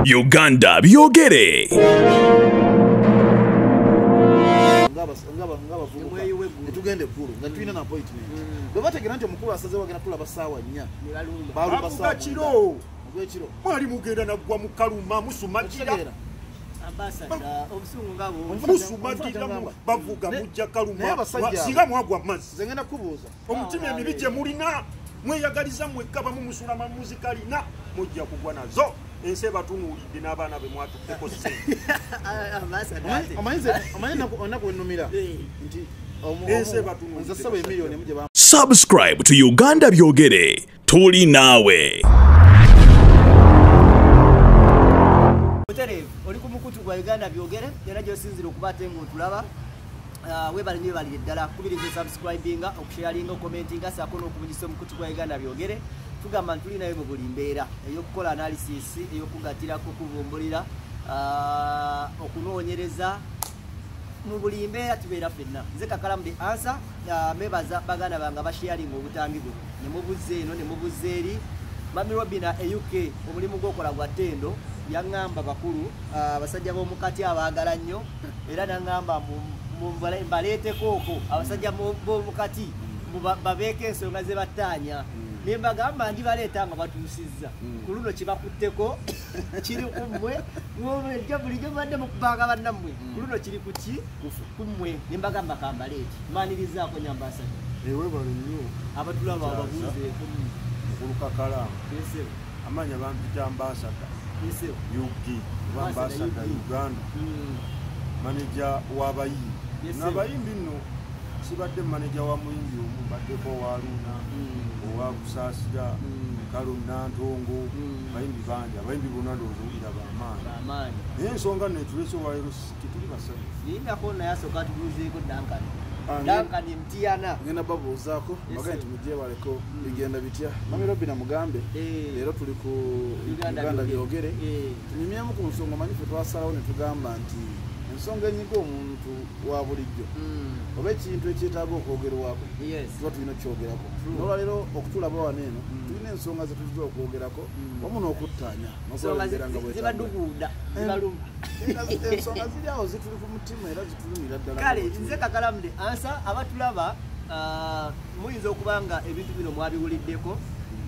Uganda byogere. Tugende kulu nga tulina na appointment. Babategera nti omukulu asaze wagenda kula basaawa 4. Balu basaawa kiro. Gwekiro. Mwali mugenda nagwa mu Kaluma musumakira. Ambassador obusungu ngabo. Musumakira bavuga mujja Kaluma. Singa mwagwa mazzi. Zengenda kubuuza. Omutima emibije mulina. Mweyagaliza mwekaba mu musulama muzikalina mujja kugwa nazo. Ense batunulidde n'abaana be mwatuddeko ssente. Onakwenumira nti subscribe to Uganda byogere. Tuli nawe. Oli ku mukutu gwa Uganda byogere era gy'osinzira okubaate ng'otulaba. Webale nyo balire ddala kubiriza subscribinga okusharinga okumentinga saako n'okumanyisa omukutu gwa Uganda byogere. Tugamba ntuli nayo mu buli mbeera ey'okukola analysis ey'okugatirako kuvumbulira okunoonyereza mu buli mbeera tubeera ffenna. Nze Kakalamu the answer. Mebaza baganda banga basharinga obutambi bwe ne mubuzze eno ne mubuzze eri Mami Robina UK omulimu gw'okola gwa ttendo yaŋŋamba bakulu abasajja b'omukati abaagala nnyo era naŋŋamba mbaleeteko okwo abasajja b'omukati babeeko ensonga ze battaanya ne mbagamba ndibaleeta nga batuusizza ku luno kibakutteko kiri ku mmwe bulijjo mubadde mukubanga bannammwe ku luno kiri ku ki ku mmwe ne mbagamba kambaleeti mmanirizaako nyambasajja Webale nnyo abatulaba ababuuzeeko mukulu Kakalamu amanya bampita ambassador UG ambassador Uganda manager w'abayimbi n'abayimbi nno sibadde manager wa muyimbi omu baddeko Waluna owa Kusaasira Kalo Nantongo bayimbi bangi abayimbi bonna ndowooza bamaanyi naye ensonga netulese olwaleero tetuli basajja yinako naye asooka tubuuzeeko Duncan Mtiana ngenda babuuzaako baga nti mujje baleko bigenda bitya. Mami Robina mugambe leero tuli ku Uganda byogere tunyumyemu ku nsonga manyi ffe twasalawo ne tugamba nti ensonga enyiga omuntu wa bulijjo oba ekintu ekyetaaga okwogerwako tuba tulina okukyogerako n'olwaleero okutulaba wano eno tulina ensonga zetuziza okwogerako wamu n'okuttaanya zibaduguda ensonga ziri awo zituli ku mutima era zitulumira ddala. Kale nze Kakalamu the answer abatulaba muyinza okuba nga ebintu bino mwabiwuliddeko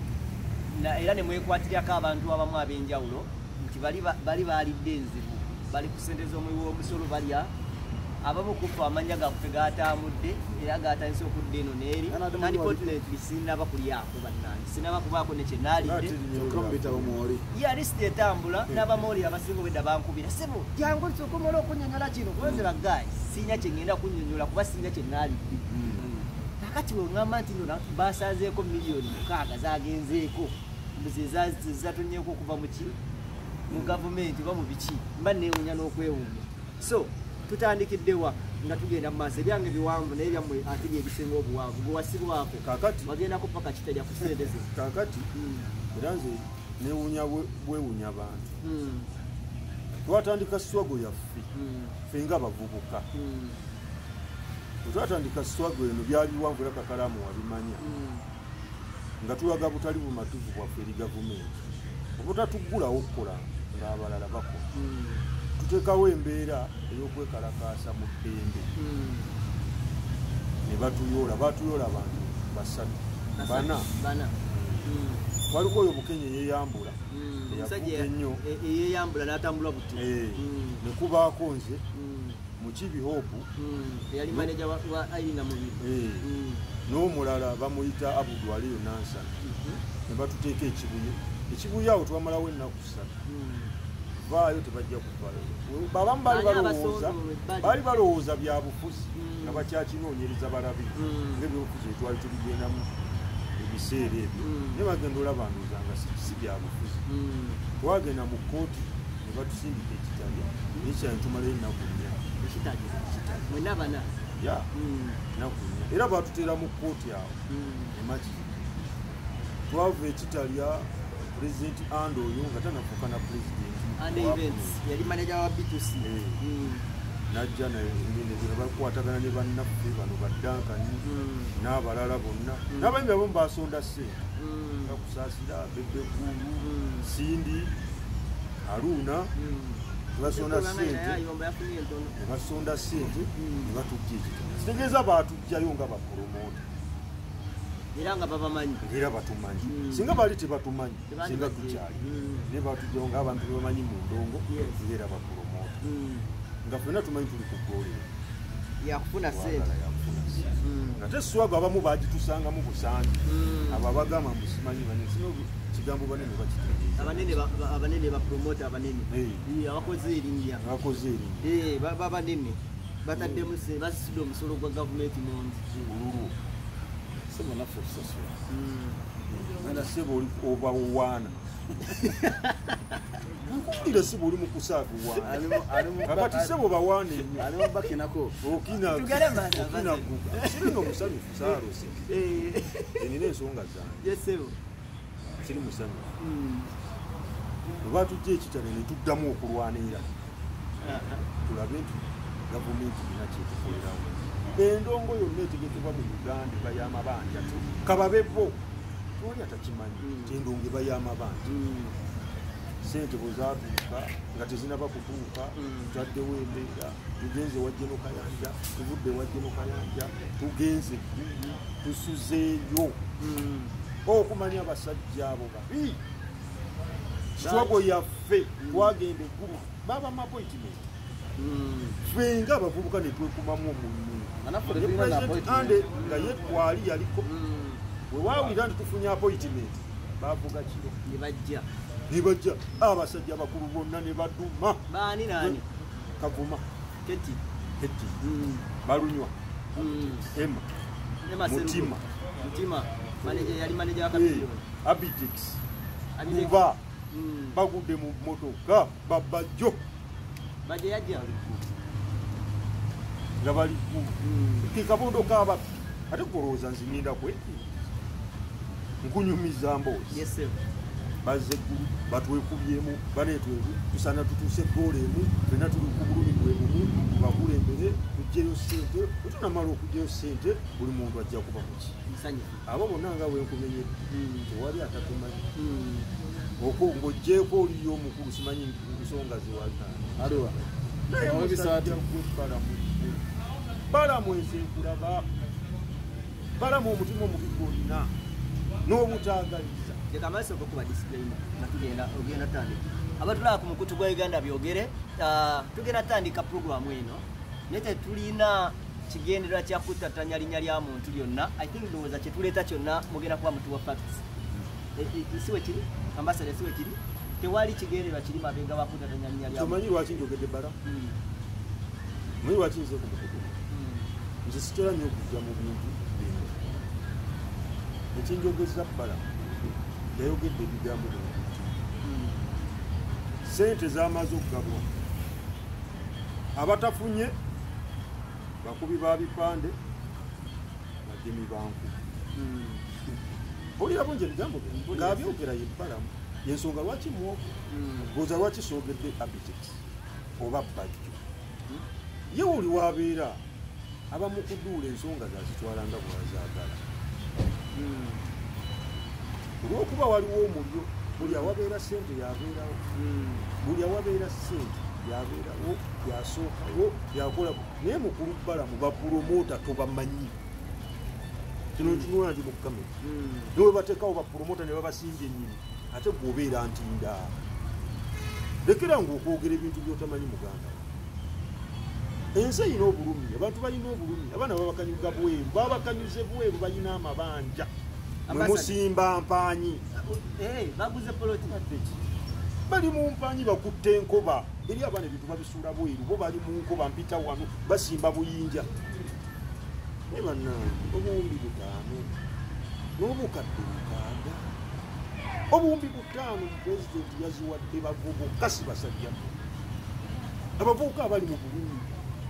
era ne mwekwatirako abantu abamu ab'enjawulo nti bali baalidde enzibu bali ku ssente z'omuwi w'omusolo balya abamu kufa amanya gaffe gaatambudde era gaatandise okudda eno n'eri unfortunately sinaba kulyako bannange sinaba kubaako ne kye naalidde lisiti etambula n'abamooli abasinga obwedda bankubira sebo jangu tusokomola okunyonyola kino kubanze baggayi sinya kye ngenda kunyonyola kuba sinya kye naalidde kakati weŋŋamba nti no basazeeko miliyoni 6 zagenzeeko zezatonyeeko okuva mu ki mu gavumenti oba mu biki mba neewunya n'okwewuunya. So tutandikiddewa nga tugenda mu maaso ebyange biwanvu naye byammwe ate byebisinga obuwanvu gwe wasibwako kakati wagendako paka kitalya ku ssente ze kakati era nze neewunya bwewunya bantu twatandika swago yaffe ffe nga abavubuka twatandika swago eno byali biwanvu era Kakalamu wabimanya nga tulaga butali bumatuvu bwaffe eri gavumenti obutatuggulawo okukola ng'abalala bakola tuteekawo embeera ey'okwekalakaasa mu ddembe ne batuyoola abantu 3 4 waliko oyo Bukenya eyeyambula eyavuga ennyo eyeyambula n'atambula buti ne kubaako nze Mukibi Hope eyali maneja wa Aina Mubiri n'omulala bamuyita Abudu Aliyo Nansa ne batuteeka ekibuye awo twamalawo ennaku 3 vaayo tebajja kuvayo babamu bali balowooza bya bufuzi nga bakyakinoonyereza balabi ng'ebyobufuzi etwali tubigendamu ebiseera ebyo naye bagenda olaba ndowooza nga si bya bufuzi twagenda mu kkooti ne batusindika ekitalya naye kyali tumalayo ennaku 4 ennaku 4 era batuteera mu kkooti awo emaki twava ekitalya President Ando oyo nga tanafuuka na president yali manager wa B2C najja bakwatagana ne bannaffe bano Duncan n'abalala bonna n'abayimbi abamu basonda ssente Kusaasira Bebe Gulu Sindi Aruna basonda sente ne batujja ekitono kitegeeza baatujjayo nga bapromota era nga babamanyi era batumanyi singa baali tebatumanyi singa tukyali ne batujjayo nga abantu bebamanyi mu ndongo era bapromota nga ffenna tumanyi tuli ku goole yakufuna sente ate swago abamu bagitusangamu busange abo abagamba musimanyi banyesino kigambo banene bakitegeeza abanene bapromota abanene abakoze erinnya babanene bataddemu basisudde omusolo gwa gavumenti mungi ululu sebo naffe okusasula nana sebo oba owaana nkuwulira sebo oli mukusaakuwaana kakati sebo bawaana ennyo okinaguga sirina omusanyufu saalose enina ensonga zange siri musanyufu webatujja ekitale ne tuddamu okulwanira tulabe nti gavumenti ina kyetukolerawo endongo yonna etegekebwa mu Uganda eba y'amabanja kababebo toli atakimanyi nti endongo eba y'amabanja sente bwe zaatuuka nga tezinaba kutuuka tutaddewo embeera tugenze wajje no Kayanja tuvudde wajje no Kayanja tugenze eggulu tusuzeeyo okumanya abasajja abo babi swago yaffe twagenda eggulu baba mapoitimenti ffe nga abavubuka ne twekumamu omulimu ande nga ye twali yaliko we waawulira nti tufunye apoitimenti bavuga kiro ne bajja abasajja abakulu bonna ne baduma Kavuma Keti Balunywa Emma Mutima yali manager wa Kapitoli Abitex Kuba bagudde mu motoka babajjo baje yajja nga bali kikabondo kaba ate kulowooza nzinyinda kweki nkunyumiza mboozi bazze eggulu batwekubyemu baneetweru tusana tutuuse goolo emu fena tuli ku bulumi bwebumu tubakulembere tugjeyo sente wetunamala okugjeyo sente buli muntu ajja kuba muki abo bonna nga wenkumenye tewali atatumanyi ng'ogjeeko oliyo omukulu simanyi nsonga zewaliwa balamu ensekulaba balamu omutima omubi gwonna n'obutaagaliza Amaaso okuba disclaimer ogenda tandika abatulaba ku mukutu gwa Uganda byogere tugenda tandika programu eno naye tetulina kigendererwa kya kutatanya linnya lya muntu lyonna. I think ndowooza kyetuleeta kyonna mugenda kuba mutuwa facts siwe kiri ambassador siwe kiri tewali kigendererwa kiri mabenga wa kutatanya linnya lya muntu. Tomanyi lwaki njogedde bala manyi lwaki nze ku mukutu nze sitera nnyo okujja mu bintu bino ekinjogeza bala yayogedde ebigambo bino sente zamaze okugabwa abatafunye bakubi ba bipande bagemi banku oli abonje ebigambo bino ng'abyogera yebbalamu yensonga lwaki mwoko goza lwaki soogedde Abitex oba bajjo ye oli wabeera abamu kuduula ensonga zazitwala nga bwazaagala olw'okuba waliwo omulyo buli awabeera sente yabeerawo buli awabeera sente yabeerawo yasookawo yakola naye mukulu balamu bapromota tobamanyi kino kinona ndi mukamera niwe bateekawo bapromota ne babasimbye ennyini ate gwobeera ntinda lekera ngaokwogera ebintu byotamanyi muganda ensi erina obulumi abantu balina obulumi abaana babakanyuga bweru babakanyuze bweru balina amabanja mwemusimba mpanyi baguze poloti bali mu mpanyi bakutte enkoba eri abaana ebintu babisuula bweru bo bali mu nkoba mpita wano basimba buyinja naye bannange obuwumbi 5 n'obukadde 6 obuwumbi 5 pulezidenti yaziwadde bavubuka si basajja abavubuka abali mu bulumi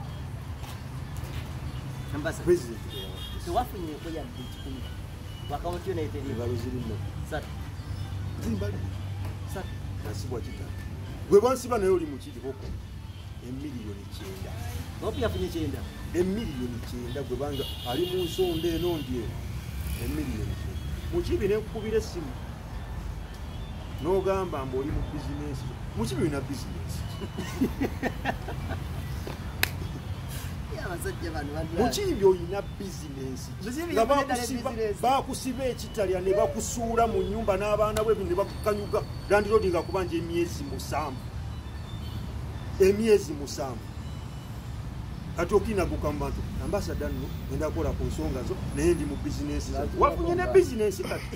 pulezidenti tewafunye enkuyadde 10 Wakawuti United ngalo zirimo satu zimbali satu nasibwa kitano gwe bansiba nayo oli mu kiti koko emiliyoni 9 opi yafunye 9 emiliyoni 9 gwe banga ali mu nsonde eno ndye emiliyoni 9 mu kibi ne nkubira simu n'ogamba mbu oli mu bizinesi mukibi olina bizinesi mukibi olina bizinesi nga bakusiba ekitalya ne bakusuula mu nnyumba n'abaana bwe ne bakukanyuga landirodi nga kubanja emyezi 7 kati okinaguka mu bantu ambasada nno ngenda kukola ku nsonga zo naye ndi mu bizinesi wafunye ne bizinesi kati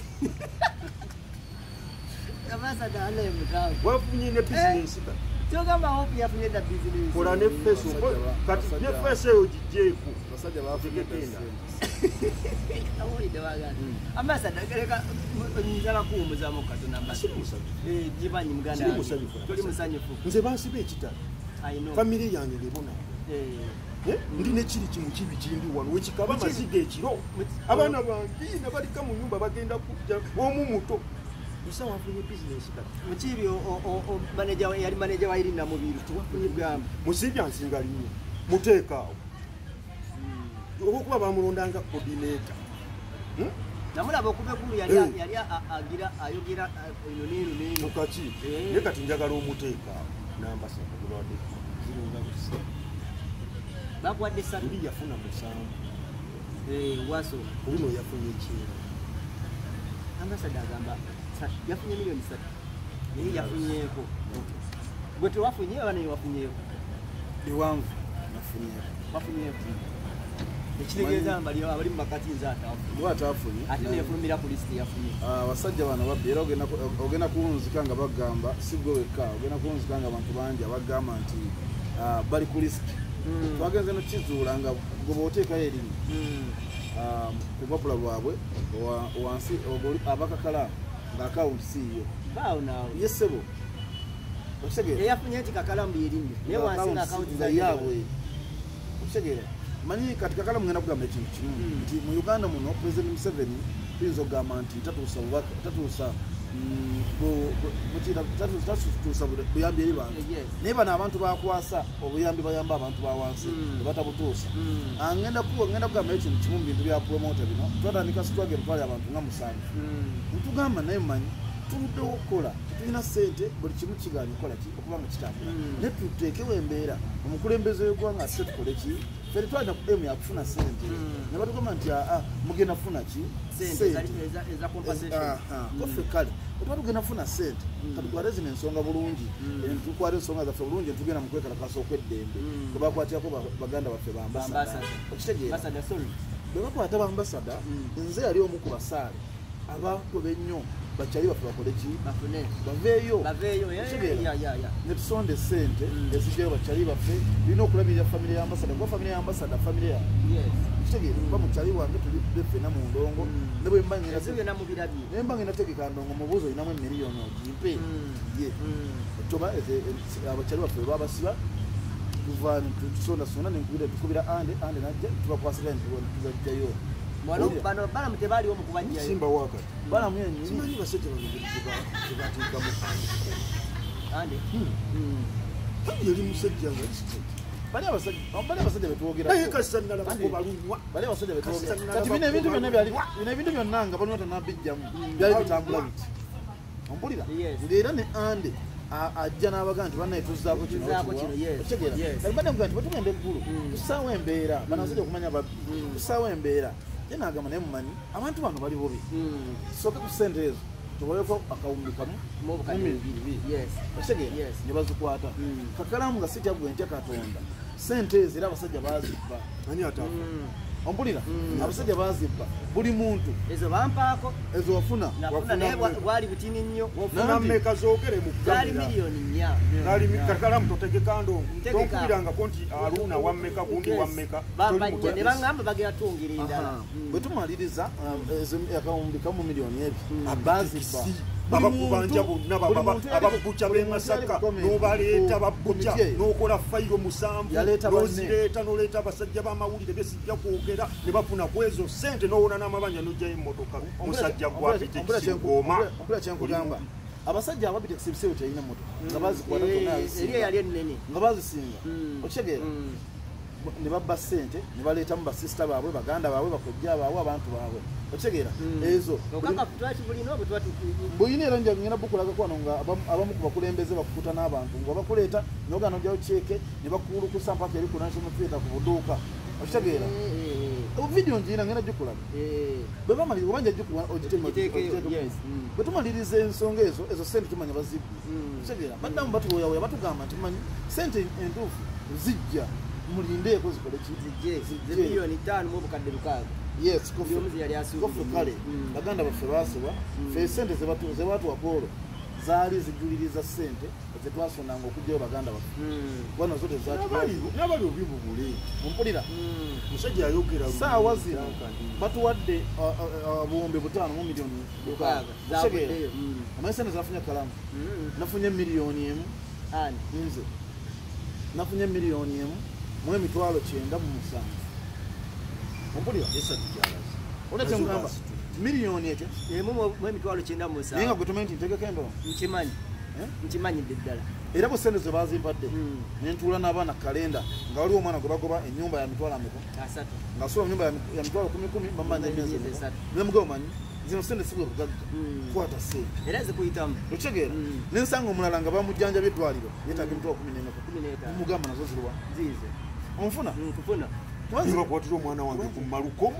wafunye ne bizinesi kati kola ne feso kati ne feso eyo gijeeko basajja bafunyegenda ambasada leka njala kuwumuzamu katono ambasada jibanyi muganda tuli musanyufu nze bansiba ekitala famire yange lebona ndi nekiri kimu kibi kindi wano wekikaba maziga ekiro abaana bange nabalika mu nyumba bagenda kujja omu muto bisa wafunye business kati mukibi manager yali manager wa Irina Mubiru tuwafunye gamba musibya nsinga linyo muteekaawo okuba bamulondanga coordinator namulaba okubekulu yali agira ayogera neno mukaki ne kati njagala omuteekaawo n'ambasada bulwadde zirunga busa bakwadde satu ndi yafuna musanvu waso olino yafunye ekintu ambasada agamba yafunye milioni 3 naye yafunyeeko gwe tewafunye abana yewafunyeeko ewanvu nafunyeeko ekitegeeza mbali abali mu makati nze atafunye ate nefulumira ku lisiti yafunye abasajja bano babbi era ogenda kuwunzika nga bagamba si gwe wekka ogenda kuwunzika nga abantu bangi abagamba nti bali ku lisiti twagenze nokizuula nga gwe booteekayo erimu ku bupapula bwabwe wansi abakakala nga akawunti siiyo yesebo yafunye nti kakalamu lyerinnyo naye wansi nga akawunti yaabwe okitegeera manyi kati kakala mugenda kugamba ekintu kimu nti mu Uganda muno President Museveni tuyinza okugamba nti tatuusa buyambi eri bantu naye bano abantu bakwasa obuyambi bayamba abantu bawansi ebatabutuusa ngenda kugamba ekintu kimu mu bintu bya promota bino twatandika struggle twali abantu nga 7 ntugamba naye manyi tuluddewo okukola tetulina ssente buli kimu kigaanye kola ki okuba nga kitambula naye tuteekewo embeera omukulembeze w'eggwanga ate tukole ki fere twalina ku emu yakufuna ssente ne batugamba nti mugenda kufuna ki kofe kale otuba tugenda kufuna ssente katutwale zino ensonga bulungi tukwale ensonga zaffe bulungi netugenda mu kwekalakasa okw'eddembe kwe bakwatirako baganda baffe bambasada okitegeera bwe bakwata bambasada nze yali omu ku basaale abakobe ennyo bakyali baffe bakole ki baveeyo netusonda esente ezijjayo bakyali baffe birina okulabirira famire y'ambasada kuba famire y'ambasada famire ya kitegeera kuba mukyali wange tulidde ffena mu ndongo ne bwe mba ngenda tegeka ndongo mubuuzi olinamu emiliyoni ogimpe ye toba abakyali baffe babasiba tuva tusondasonda nenkubira tukubira ande najja tubakwasira tubajjayo bano balamu tebaaliwo mu kubajjayo simba wakati balamu yennyini simanyi basajja bano ande yali musajja nga bali abasajja betwogera naye kasanala balunywa bali abasajja betwogera kati bino ebintu byonna ebintu byonna nga balina tanabijjamu byali bitambula biti ompulira ng'era ne ande ajja n'abaga nti bannaye tuzzaako kinotegeera bade muga nti batugenda eggulu tusaawo embeera banasajja okumanya babbi tusaawo embeera ye n'agamba naye mumanyi abantu bano bali bubi soke ku ssente ezo tubaleko akawumbi kamu otegeera ne bazikwata kakalamu nga sijjagwe ntya katonda ssente ezo era abasajja bazibba ani atafa ompulira abasajja bazibba buli muntu ezo bampaako ezo wafuna naye bwali butini nnyo wafuna mmeka zookere mu zaali miliyoni 4 kakalamu totegeka ndongo tokubirangako nti aluna wammeka gundi wammeka bambajja ne baŋŋamba bagenda twongera endala bwe tumaliriza akawumbi kamu miliyoni ebyo abazibba abakubanja bonna ababuca b'e Masaka n'obaleeta babuca n'okola fayiro 7 n'ozireeta n'oleeta abasajja b'amawulire besijja kwogera ne bafuna ku ezo ssente n'owona n'amabanja n'ojjayo emmotoka musajja gwate tekisigooma ompula kyenkugamba abasajja ababita ekisibisiro kyalina motoka nga bazikwata eriyo yali ennene nga bazisinga okitegeera ne babba ssente ne baleetamu basisita baabwe baganda baabwe bakojja baabwe abantu baabwe okitegeera ezo buyina era ngenda bukulaga kwano nga abamu ku bakulembeze bakukuta n'abantu nga bakuleeta nogana ojjawo kyeke ne bakulukusa mpaka eri ku national theatre ku buduuka okitegeera vidiyo ngiina ngenda gikulaga bwe bamaliriza obanja bwe tumaliriza ensonga ezo sente tumanya bazibbi okitegeera baddamu batuwoyawoya batugamba nti manyi sente entuufu zijja mulindeeko zikole miliyoni 5 mu obukadde 6 yes kofu kale baganda baffe baasibwa fe sente zebatuwa Paul zaali zijuliriza sente zetwasonanga okujjayo baganda baffe bwana zote nabali obibubule mumpulira musajja ayogera saawa zino batuwadde buwumbi 5 mu miliyoni 6 amaye sente zafunye kalamu nafunye miliyoni emu nze nafunye miliyoni emu mu emitwalo 9 mu musanvu mumpulira olete mugamba miliyoni ekyo mu emitwalo 9 mu musanvu naye nga gwetumanyi nti ntegeko endolo nkimanyidde ddala era bwe sente zebazimpadde nentuula n'abaana kalenda nga waliwo omwana gwe bagoba ennyumba ya mitwalo ameka nga asula mu nyumba ya mitwalo 10 bamanya emyezi nemugabo manyi zino sente sibwe bugagga kwata sente era zikuyitamu okitegeera nensanga omulala nga bamujjanjabya eddwaliro yeetaaga emitwalo 10 mugamba nazo ziriwa ziize onfuna kufuna bakwatira omwana wange ku malukomu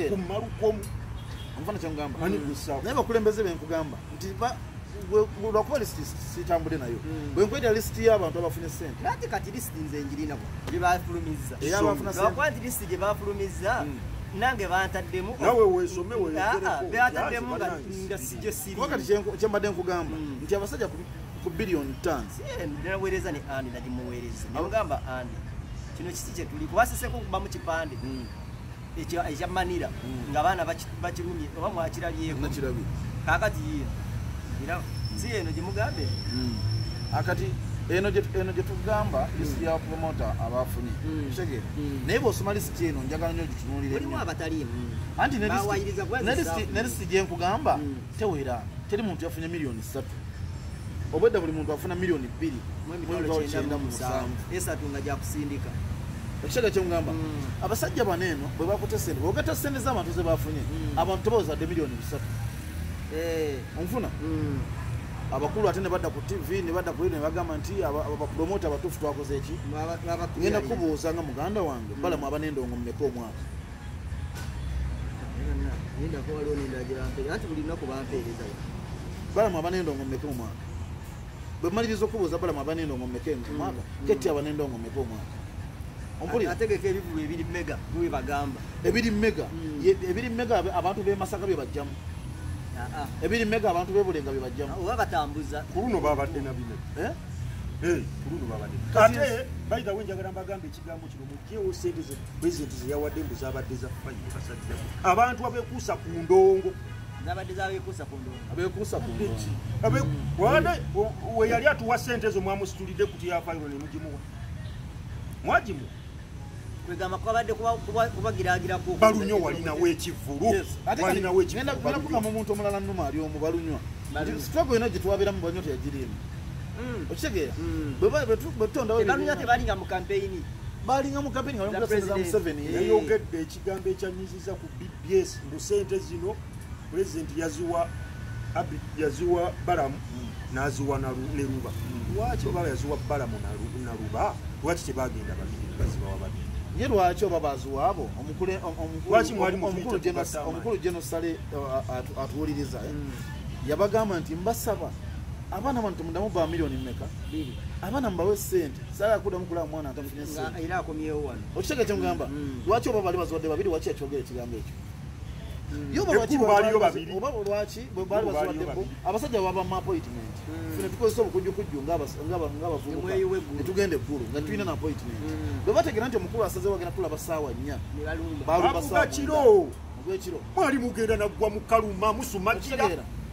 onfuna kyemugamba naye bakulembeze benkugamba nti lwakuba lisiti sitambule nayo bwenkwetera lisiti y'abantu abafunye sente ate kati lisiti nze njirina gye bafulumizza lwakuba nti lisiti gye bafulumizza nange bantaddemu nawe weesome beataddemu nga sijjo siri wakati kyembadde nkugamba nti abasajja ku biliyoni 5 naweereza ne andi nagimuweereza nemugamba andi kino kiki kyetuli kubaseseko okuba mu kipande ekya manira ng'abaana bakirumye oba mwakirabyeko kakati era si eno gyemugambe akati eno gyetugamba lisiti ya promota abafunye kitegeera naye bw'osoma lisiti eno njagala nnyo gitunuulire mulimu abataliimu anti ne lisiti gyenkugamba tewera teri muntu yafunye miliyoni 3 obwedda buli muntu afuna miliyoni 2 esatu nga gyakusindika ekitega kyemugamba abasajja bano eno bwe bakute sente bwogeta sente z'abantu ze bafunye abantu tebawezadde miliyoni 3 onfuna abakulu ate ne badda ku TV ne badda ku ne bagamba nti abapromota abatuufu twakoze eki ngenda kubuuza nga muganda wange balamu abanendongo mmeka omwaka balamu abanendongo mmeka omwaka bwe maliriza okubuuza balamu abanendongo mmeka omwaka ketti abanendongo mmeka omwaka ategeka ebivulu ebiri mega bwe bagamba ebiri mega abantu b'e Masaka bye bajjamu ebiri mega abantu bebulenga bye bajjamu oba batambuza kuluno babadde na bino kuluno babadde ate bayita wenjagala mbagambe ekigambo kino mujjewo sente ze pulezidenti ze yawadde mbuzi abadde za fayi basajja abantu abekuusa ku ndongo abekuusa ku ndongo we yali atuwa sente ezo mwamusitulidde kuti yafayiro ne mugimuwa mwagimuwa kwegamba kwabadde kubagiragirako balunywa walinawo ekivulu ngenda kugamba omuntu omulala nnuma ali omu balunywa sitwago eno gyetwabeeramu banywa teyagirimu okitegeera bwetutondawobalunywa tebalinga mu kampeyini balinga mu kampeyini nga bamugasendeza Museveni yayogedde ekigambo ekyanyiziza ku BBS mbu sente zino pulezidenti yaziwa balamu n'aziwa ne luba lwaki oba yaziwa balamu na luba lwaki tebagenda babiri bazibawa babiri ye lwaki oba baziwaabo omukulu genosale atuwuliriza yabagamba nti mbasaba abaana bano temudamu ba miliyoni mmeka abaana mubawe sente sala akuddamu kulaba mwana atamufunye sente era akomyewo wano okitege kyemugamba lwaki oba bali baziwadde babiri waki yakyogera ekigambo ekyo oba lwaki bwe baali baziwaddeko abasajja baba mu appointment fune tukozesa obukujjukujju ng'abavubuka netugenda eggulu nga tulina na appointment bwe bategera nti omukulu asazewo agenda tulaba ssaawa 4 balumba kiro ogwekiro mwali mugenda naggwa mu kaluma musumagira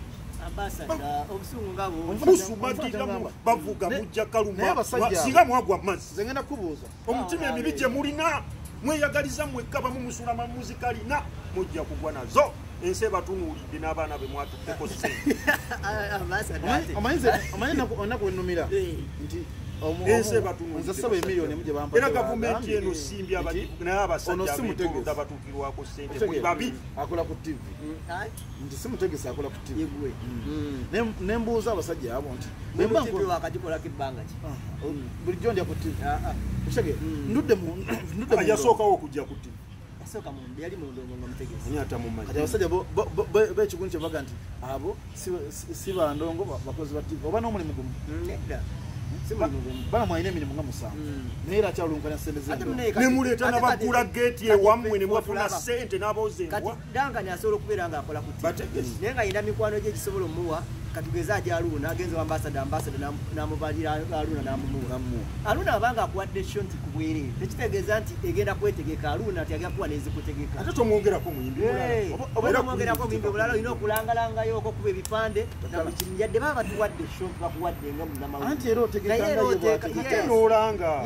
musumagira bavuga mujja kaluma singa mwagwa mazzi ze ngenda kubuuza omutima emibi gye mulina mweyagaliza mwekka bamu musula mamuzikalina mujja kugwa nazo ensi ebatunuulidde n'abaana be mwatuddeko sente omanyi onaku ennumira nti ensi ebatunulidde nze saba emiliyoni muje bampa era gavumenti eno simbye naye abasajja ab'enkolota batuukirwako ssente muli babi akola ku TV nti simutegesi akola ku TV nembuuza abasajja abo nti wakagikolako ebbanga ki bulijjo ndya ku TV ekitegeera ndudde yasookawo okujja ku TV asooka mundu yali mulondongo nga mutegesi ani atamumanyi kati abasajja b'ekiguni kye baga nti abo si bandongo bakozi ba TV oba n'omulimu gumu nedda bana mwalina emirimu nga musanvu naye era akyalulunkanya sente nemuleeta nabagula geeti ewammwe ne mwafuna ssente n'aboozembwa kati Duncan asobola okubeera ng'akola ku TV naye nga yina mikwano gye gisobola omuwa katugeza aja Aruna agenze ambassador namubalira Aruna namumuwa Aruna abanga akuwadde shyo nti kubwere tekitegeeza nti egenda kwetegeka Aruna ati agakuwa nezikutegeka ate tomwongerako muyimbi oba mwongerako muyimbi bulala olina okulangalangayo okukuba ebipande namukinyadde baba tuwadde shyo bakuwadde nga munamawu anti era otegekanoolanga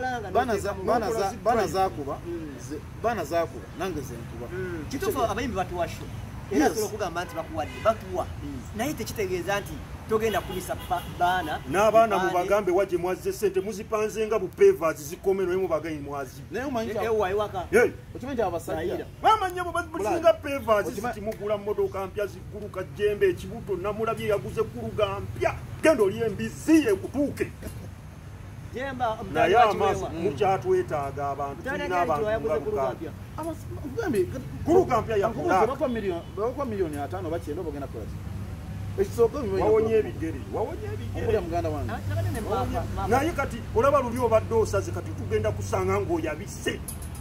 bana zakuba nange zenkuba kituufu abayimbi batuwa shyo era sobola okugamba nti bakuwadde batuwa naye tekitegeeza nti togenda kulisa baana n'abaana mubagambe wagye mwazze ssente muzipanze nga bupevas zikomero naye mubagayi mwazi okimanyi abasajja bamanya buzinga pevas zitimugula mmotoka mpya zigguluka jjembe ekibuto namulabye yaguze gguluga mpya genda oli embizi ekutuuke naye amaaso mukyatwetaaga abantu tulina abantu gguluga mpya yakubakwa miliyoni 5 bakyenda obagenda kukola wawonye ebigere muganda wange naye kati olaba luli obadde osaze kati tugenda kusanga ng'oyabise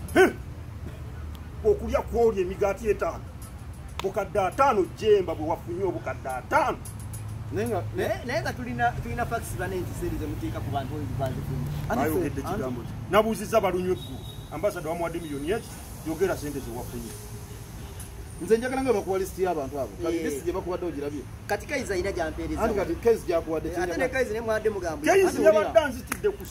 okulya kwolya emigaati 5 bukadde 5 jemba bwe wafunye obukadde 5 naye nga tulina fakisi bane nti sente zemuteeka ku bantu ayogedde kigambo ki nabuuziza balunywa eggulu ambasada wamuwadde miliyoni eki yogera sente zewafunye nze njagala nga bakuwa lisiti y'abantu abo kati lisiti gye bakuwadde ogirabye kati kaizi alina gyampeereza anti kati kaizi gyakuwadde ate ne kaizi ne mwadde mugambo kaizi yabadde anzitidde ku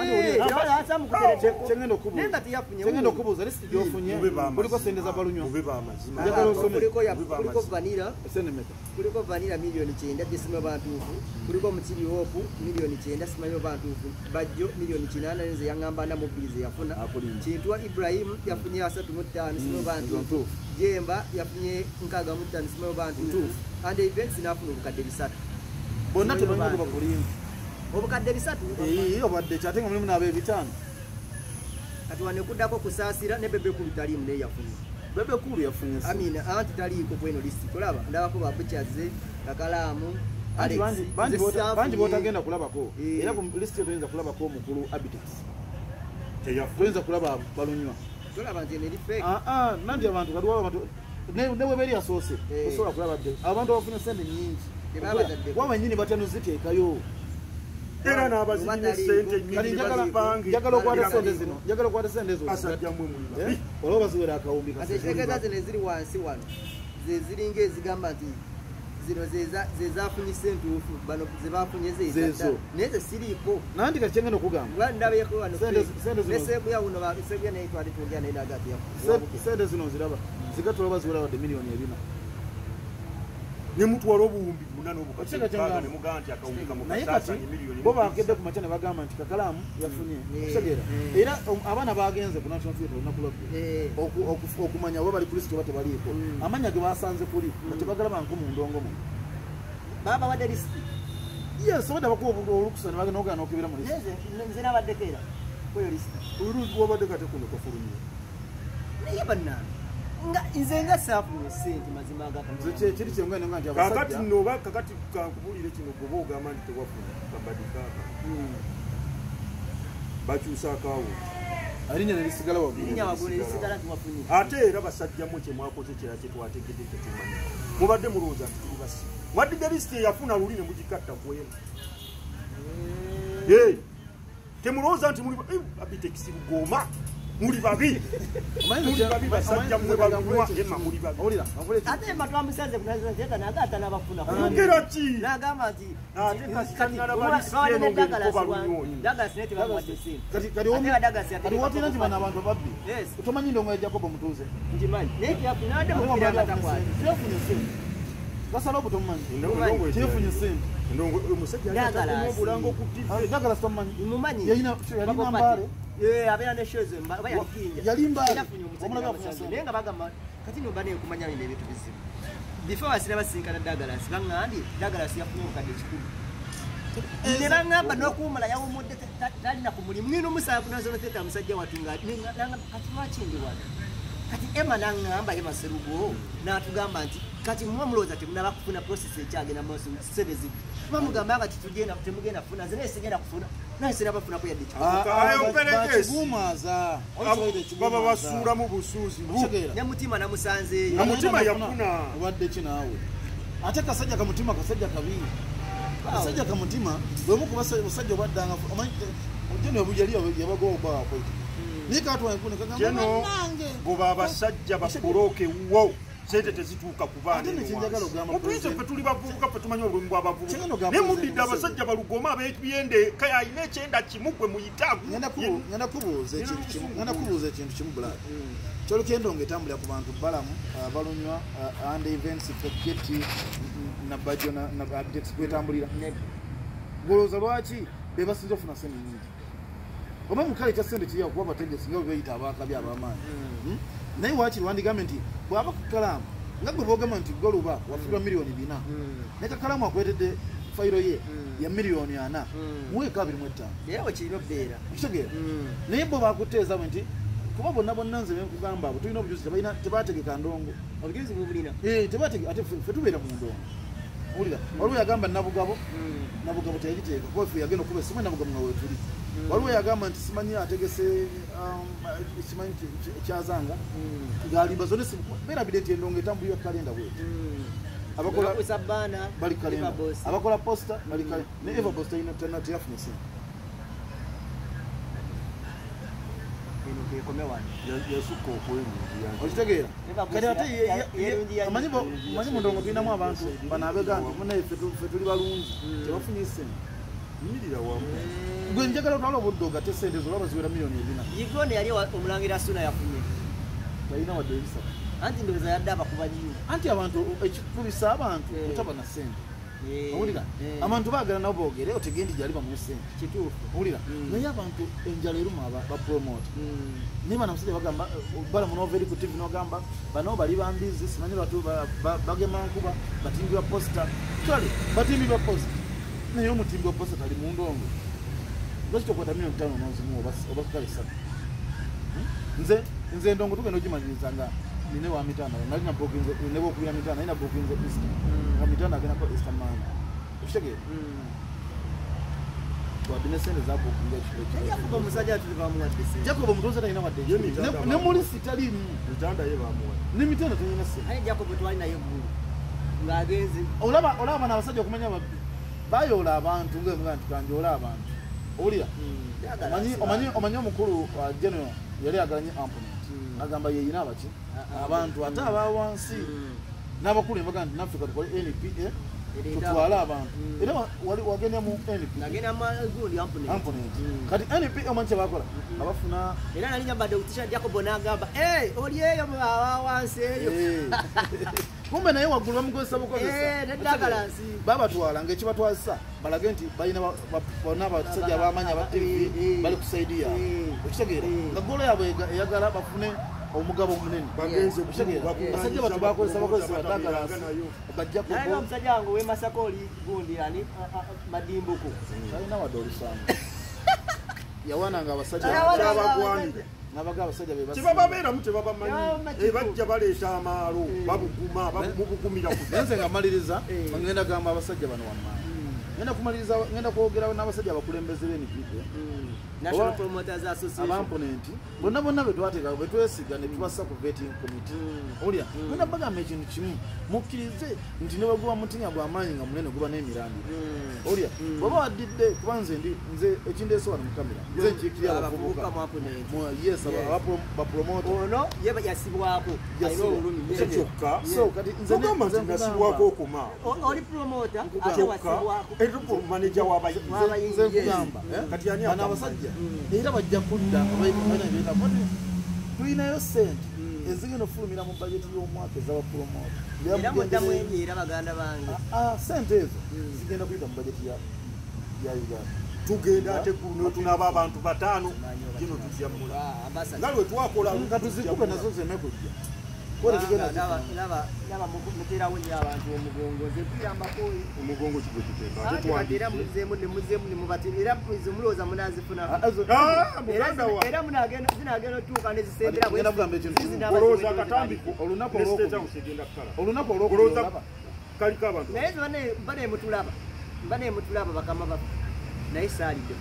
kyengenda okubuuza lisiti gy'ofunye kuliko sente za balunywa kuliko vanira kuliko vanira miliyoni 9 gisimayo bantuufu kuliko mukiri hopu miliyoni 9 simayo bantuufu bajjo miliyoni 8 nze yaŋŋamba namubirize yafuna kintwa Ibrahim yafunye 35 simayo bantuufu jemba yafunye 65 simayo bantuufu ande events nafuna obukadde 3 bonna tebanyi kuba kulimba obukadde 3 obadde kyatenga mulimu n'ab'ebitaano kati wane kuddako kusaasira ne bebe kulu taliimu naye yafunye bebe kulu yafunye amina anti taliiko kweno listi tolaba ndabako babuchaze kakalaamu bangi botagenda kulabako era ku listi toyinza kulabako omukulu Abitex toyinza kulaba balunywa tolaba nti neri fake nanti abantu kaliwo abantu newe beri asoose osobola kulaba abantu abafunye sente nyingi waba nyini batano ziteekayo era n'abazirina sente nyingi njagala okwata sente zino njagala okwata sente ezo asajjamu emuli olaba baziwera akawumbi kategeeza zino ziri wansi wano zeziringa ezigamba nti zino zezafunye sentuufu bano zebafunye zezo naye zesiriiko nanti kati kyengenda okugamba ndabeko wano neseebu yawuno seebu ya nayitwali tundya naye nagati sente zino ziraba zigatula baziwera wadde miliyoni 4 nemutwala obuwumbi 8 n'obukati nemugaa nti akawumbi kamukasaasanye miliyoni bo bakedde ku makya ne bagamba nti kakalaamu yafunye kutegeera era abaana bagenze ku national theatre olunaku lwagwe okumanya oba bali kulisiti oba tebaliiko amanya ge basanze kuli nga tebagalaba nko mu ndongo mu baba wadde lisiti yes obadde bakuwa olukusa ne bagenda ogana n'okebera mu lisiti nze nabaddeko era kweyo lisiti oluuzi wabadde kate kuno kafulumye naye bannange nga nze nga saafunye sente mazima kiri kyengenda nga nti kakati noba kakati kankubulire kino goba ogamba nti tewafuna kabadikaaka bakyusa akaawo alinya nelisigala waggulu ate era basajjamu kyemwakoze kira kyetwategedde tetumanyi mubadde mulowooza nti tuli basi mwaddiga lisiti eyafuna luli ne mugikatta kwemu temulowooza nti muli Abitex Bugoma muli babi basajja mwe balunywa emma muli babi ate emma twamusanze kunazeta nagata n'abafuna yogera ki n'agamba nti kati wotina nti bano abantu babbi tomanyi ndongo ya Jacob mutuuze ntimanyi naye tyafunadde mukiranga takwali basala obutomanyi Endongo tefunye sente Ndongo omusajja alina obulango ku TV. Dagala stomanyi mumanyi yalina mbale abeera ne shows bayakinja yali mbale naye nga bagamba kati noba naye kumanya bino ebintu bizibu before asira basinkana Douglas baŋŋambye Douglas yafunye omukadde kikulu ne baŋŋamba n'okuwumula yawumudde talina ku mulimu ngino omusaala kunazono teta musajja wattu kati lwaki ndi wano kati Emma n'aŋŋamba Emma Serugo n'atugamba nti kati muba mulowooza temunaba kufuna process ekyagenda mu ssebe zibbi bamugamba nga temugenda kufuna nze naye sigenda kufuna naye sinabafunako yadde kigumaza baba basuulamu busuuzi ne mutima namusanzeeyo mutima yafuna wadde ki naawe ate kasajja kamutima kasajja kabi kasajja kamutima bwemukuba basajja obaddanga ojeno yali yabagoba wakwete nikatwankune kagamba goba abasajja bakuloke wo sente tezituuka ku baana mutuyite ffe tuli bavubuka ffe tumanyi obulumi bw'abavubuka naye muddidde abasajja balugoma ab'ebyende kaya alina ekyenda kimu gwe muyitaavu ngenda kubuuza ekintu kimu bulaad kyolukendo ngaetambulira ku bantu balamu balunywa and events feketi nabajo abjects gwetambulira golooza lwaki bebasinza ofuna sente nyingi oba mukale kya sente kiriya kuba bategesi nga bebeyita abakabi ab'amaanyi naye waakiri wandigambe nti bw'aba ku kalaamu nga gwe boogamba nti goluba wafulwa miliyoni 4 naye kakalaamu akwetedde fayiro ye ya miliyoni 4 muweeka 25 kirina obbeera kitegeera naye bo bakuteeza bwe nti kuba bonna nze benkugamba abo tulina obujuzi tebategeka ndongo obujuzi bubulina tebategeka ate ffe tubeera mu ndongo wulira waliwo yagamba nabugabo teyagiteeka kuba ffe yagenda okuba simanyi nabugabo nga wetuli waliwo yagamba nti simanyi ategese simanyi kyazanga ngaalimba zone beerabire nti endongo etambulira kalenda bwetu bali kalenda abakola posta bali kalenda ne eva posta teyafuna sente yasukka okwerundi okitegeera kati ate amanyi mu ndongo tulinamu abantu banaabega nti munaffe tuli balungi tebafunye sente mirira wamu gwe njagala otwala obudde ogate sente zolaba ziwera miliyoni 4 yigone yali omulangira Suna yafunye talina wadde ebisatu anti ndowooza yadde abakuba nnyo anti abantu ekikubisa abantu otaba na sente owulira abantu baagala nabo boogere otegendi gyali bamuwe sente kituufu owulira naye abantu enjala eruma bapromota naye bana musajja bagamba bala munoveri ku tv nogamba bano bali bambizi simanyi batu bagema nkuba batimbi ba posta kale batimbi ba posta naye omutimbi wa posta tali mu ndongo lwaki tokwata miliyoni 5 nozimu oba kale 3 nze endongo tugenda ogimaliriza nga nine wa mitanda nalina bookinze nebo okubira mitanda nalina bookinze Easter nga mitanda agenda ko Easter man okitegeera wadde sente za bookinga yakuba omusajja tulibamuwadde sente Jacob omutuuze talina wadde ne muli sitalimu mitanda ye bamuwa ne mitanda talina sente aye Jacob twali naye eggulu ng'agenze olaba n'abasajja okumanya babbi bayoola abantu ngaemuga nti kanjoola abantu owulira omanyi omukulu wa general yali agalanye amponent agamba yeyina abaki abantu ate abawansi n'abakulu embaga nti naffe katukole NPA tutwale abantu era wagenda mu amponent kati NPA omanyi kyebakola abafuna era nali nyambadde kutisha Jacob n'agamba oli eyo abawansi eyo kumbe naye waggulu bamukozesa neddagalansi babatwala ngaekibatwazisa balage nti balina bonna abasajja abamanya aba TV bali ku saidi yaabwe okitegeera nga golo yaabwe eyagala bafune omugabo omunene basajja batu bakozesa badagalansi bajjakubo omusajja wange wemasako oli gundi ani madimbuko alina wadde olusanga yawananga abasajja kyabagwanira nabaga abasajja tebababeeramu tebabamanyi bajja baleeta amaalo babuguma mubugumira nze nga maliriza ngenda gamba abasajja bano wammaanyi ngenda kwogera n'abasajja abakulembeze b'NPA National Promoters Association abamponenti bonna betwateeka betwesiga ne tubassa ku vetting committee owulira ngenda bagamba ekintu kimu mukkirize nti ne bweguba mutinya gw'amaanyi nga munene guba n'emirambi owulira bw'oba waddidde kuba nze ekindeese wano mu kamera nze nkiikirya abavubuka yes bapromota ono ye yasibwako ayina olulumi kyokka kati nzegamba nti nasibwako okuma oli promota ate wasibwako etupo manager nze nkugamba kati ani abasajja era bajja kudda tulinayo sente ezigenda ofulumira mu bajeti y'omwaka ezaba promote era muddamu emyera baganda bange sente ezo zigenda kuyita mu bajeti ya Uganda tugenda ate tunaba abantu 5 gino tutyamula nga lwe twakola nga tuzikube nazo zeme kujja laba muterawo nnyo abantu omugongo nze tuyambako omugongo kigwe tuteeka muzeemu nemubatirira mulowooza munazifuna era zinagenda otuuka nezisemberaolowooza akatambiko olunaku olwolowooza kaliko abantu naye banemutulaba bakama bafe naye saalidde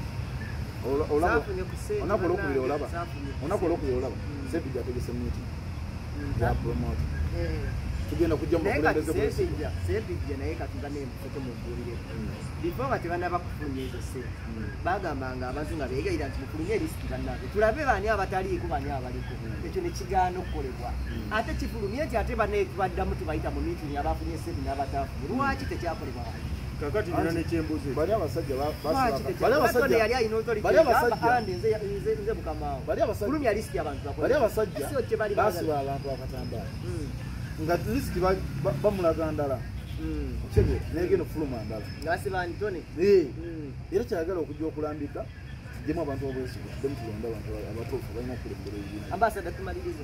onaku olwokubiri olaba sepi gyategese meeting ya promote tugenda kujja mu kulembeze sepijja naye katuga nemufoto mugulire before batebanaba kufulumya ezo sente bagambanga abantu nga beegayira nti mufulumye lisiti bannange tulabe baani abataliiko baani abaliko ekyo nekigaana okukolebwa ate kifulumye nti ate baddamu tubayita mu meeting abafunye sente n'abataafunye lwaki tekyakolebwa kakati nina nekyembuzi bali abasajja yali ayina nze mukamaawo fulumya lisiti abantu bali abasajja basiba abantu akatambala nga lisiti bamulaga ndala kyege negenda ofuluma ndala ngabasiba ntone era kyayagala okujja okulambika tujjemu abantu obwesigwa demu tulonda abantu abatuufu balina okulembera ebibiina ambasada tumalirize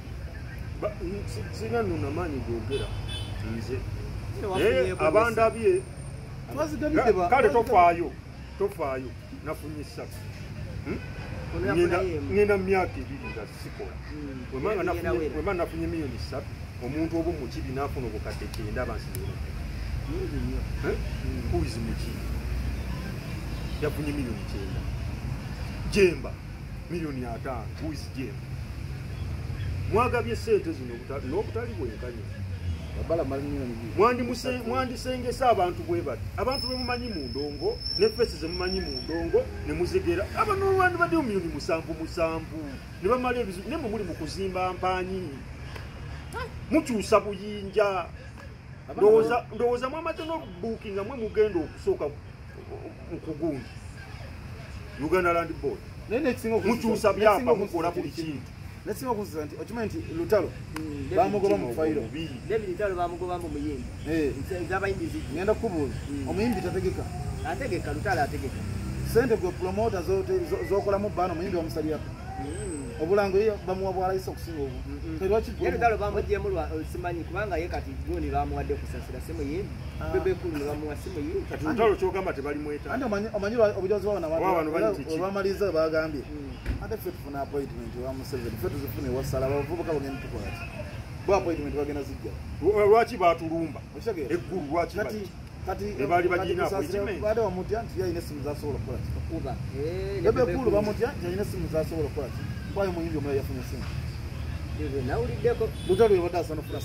singa nuna maanyi gogera nze naye abandabye kale tofaayo nafunye 3 ngenda myaka 2 nga sikola wemanga nafunye miliyoni 3 omuntu obu mukibi nafuna obukadde 9 bansinira kuizi mukibi yafunye miliyoni 9 jemba miliyoni 5 kuizi jemba mwagabye sente zino n'obutali bwenkanya mwandisengesa abantu bwe bati abantu bemumanyi mu ndongo ne fesi zemumanyi mu ndongo ne muzegera abanolwandi badde miliyoni 7 ne bamala ebizibu ne muli mu kuzimba mpanyi mukyusa buyinja ndowooza mwamaze n'okubuukinga mwe mugenda okusooka mu kugundi Uganda Land Board mukyusa byapa mukola buli kintu nesinga kuziza nti okimanyi nti lutalo bamugoba mu fayiro David Lutalo bamugoba mu muyimbi z'abayimbi zigi ngenda kukubuuza omuyimbi tategeka Lutalo ategeka sente gwe promota z'okolamu bbaana omuyimbi bamusalirako obulango ye bamuwa bwalayisa okusinga obwo Lutalo bamugyemu simanyi kubanga ye kati goni bamuwadde kusasira si muyimbi bebekulu ne bamuwa si muyimbi kati Lutalo kyogamba tebalimweta andi omanyi obujazi bwabanaolwamaliza bagambye ate ffe tufuna appointment wa Museveni ffe tuzifuna ewasala abavubuka bagenda tukola ki bwa appointment bagenda zijja lwaki batulumba eggulu lwaki kati ebaali bagina appointment baade bamutya nti yalina essimu zasobola okukola ki bebekulu bamutya nti yalina essimu zasobola okukola ki kwayo muyimbi omulala yafunye essimu nawuliddeko Lutalo yabadde asanufuna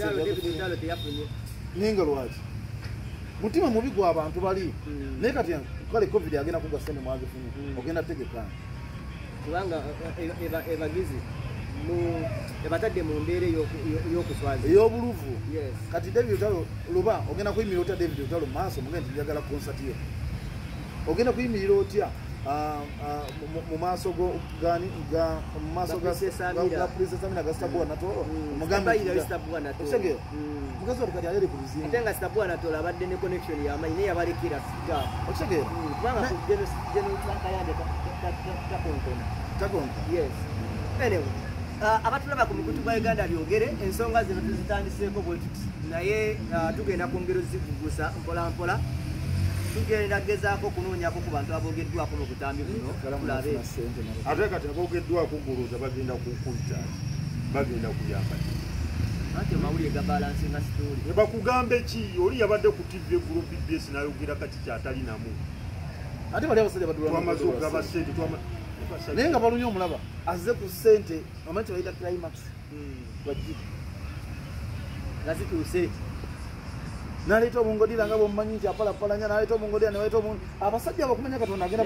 ninga lwaki mutima mubi gwa abantu bali naye kati kale covid agenda kuga sente mwagifunye ogenda tegekana kubanga ebagizi ebatadde mu mbeera ey'okuswaza ey'obuluvu kati David Lutalo luba ogenda kuyimirira otya David Lutalo mu maaso mugenda nti njagala konsati ye ogenda kuyimirira otya mu maaso gani mu maaso ga Prince Samina Gastabua Natolo mugambe ekitegeera mukazi wati kati ayeri ku bizinga ate nga Stabua Natolo abadde ne connection y'amanyi naye yabalekera sita ekitegeera kubanga General Kayande takonta yes anyway abatulaba ku mukutu gwa Uganda byogere ensonga zino tuzitandiseeko bwe tuti naye tugenda kwongera zikugusa mpola mpola tugenda gezaako okunoonyako ku bantu aboogeddwako mu butambi buno tulabe ate kati aboogeddwako gulooza bagenda kukuyita bagenda kuyamba ate mawulire ga balansinga story ne bakugambe ki oli yabadde ku TV eggulo BBS n'ayogera kati kyatali namu ate bali abasajja twamaze okugaba ssente naye nga balunye omulaba azze ku ssente omanyi tebayita climax wajjira nga zituuse naleeta obungodira nga bwomumanyi nti apalapalanya naleeta obungodira newaleeta obuntu abasajja abakumanya Katonda agenda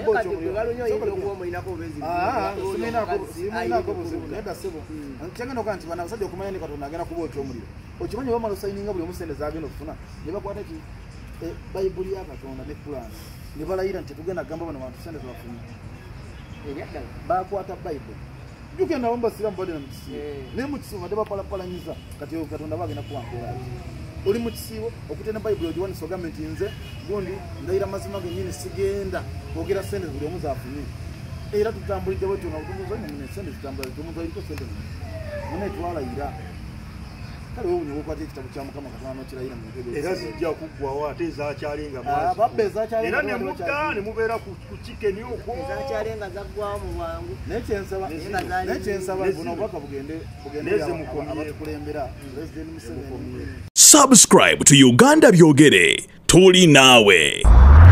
bokyomulirosiminaako buzibu naye gasebo kyagenda okaa nti bano abasajja okumanya ne Katonda agenda kubokya omuliro okimanyi bamala osayininga buli omu sente zagenda okufuna ne bakwata ki bayibuli ya Katonda ne Kurani ne balayira nti tetugenda kugamba bano bantu sente zebafunye bakwata bayibuli Jukenda wamba siramu bade na mkisiwo. Ne mkisiwo madeba pala nyiza. Kati katonda bagenda kuwampera. Oli mkisiwo okutenda Bible ojiwani so government nze gundi ndaira mazima genyini sigenda kwogera sente buli omuza afunye. Era tutambulidde wetu na utunzo nyine sente tutambulidde omuza iliko sente. Mune twala ira. Kale wewe unyo kwate kitabu kya Mukama Katonda no kirayira mu nkebe. Era zijja kuggwawo ate ezakyalenga mwazi. Babbe ezakyalenga. Era ne mukka ne mubeera ku chicken okwo. Ezakyalenga zaggwawo mu bwangu. Nekyensaba buno bwaka bugende abatukulembera President Museveni. Subscribe to Uganda Byogere. Tuli nawe.